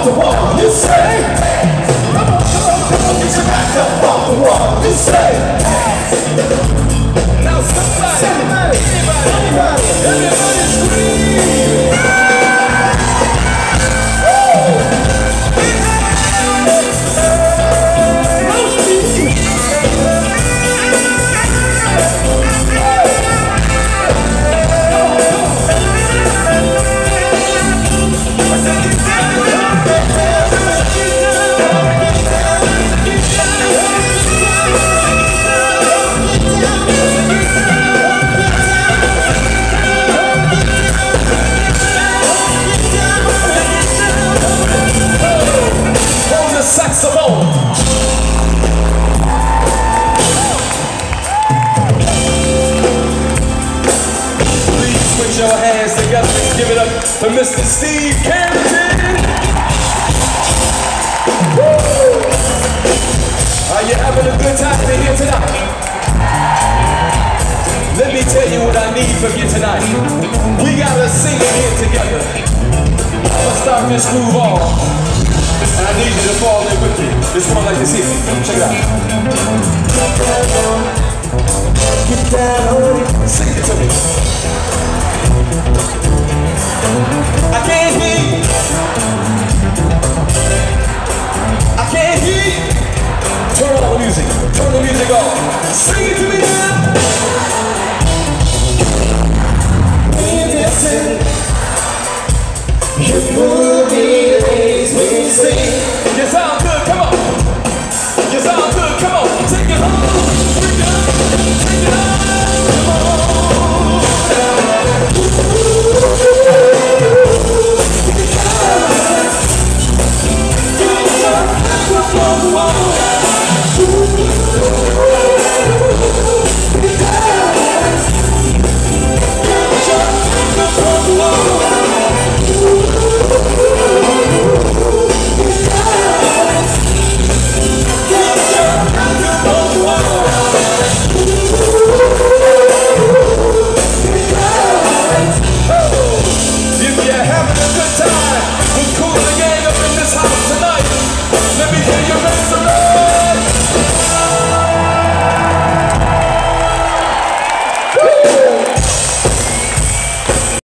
off the wall, you say. Come on, get your back up off the wall, you say. Now somebody, everybody scream. Saxophone. Please put your hands together and give it up for Mr. Steve Carrington. Woo! Are you having a good time in here tonight? Let me tell you what I need from you tonight. We gotta sing it here together. Let's start this groove off. And I need you to fall in with me. This one like this here. Check it out. Get down on it. Sing it to me. I can't hear you.